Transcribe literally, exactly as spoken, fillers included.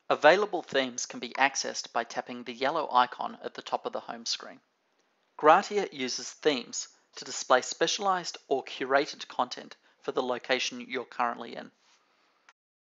Available themes can be accessed by tapping the yellow icon at the top of the home screen. Gratia uses themes to display specialized or curated content for the location you're currently in.